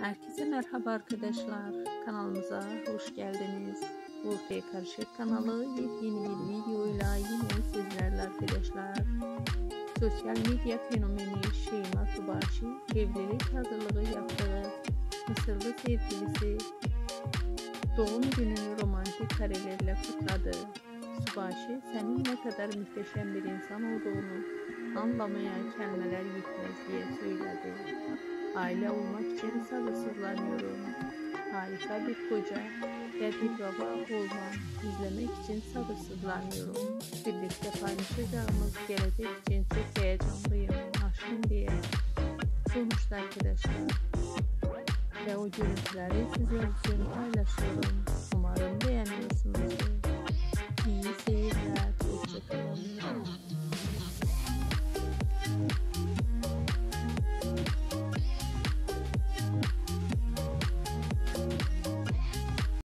Herkese merhaba arkadaşlar. Kanalımıza hoş geldiniz. Ortaya Karışık kanalı yeni bir videoyla yine sizlerle arkadaşlar. Sosyal medya fenomeni Şeyma Subaşı evlilik hazırlığı yaptığı Mısırlı sevgilisi doğum gününü romantik karelerle kutladı. Subaşı senin ne kadar muhteşem bir insan olduğunu anlamaya kelimeler yetmez diye söyledi. Aile olmak için sabırsızlanıyorum. Harika bir koca ve bir baba olmak izlemek için sabırsızlanıyorum. Birlikte paylaşacağımız gelecek için çok heyecanlıyım. Aşkım diye konuştu arkadaşlar. Ve o görüntüleri sizler için paylaşıyorum. Umarım beğeniyorsunuz.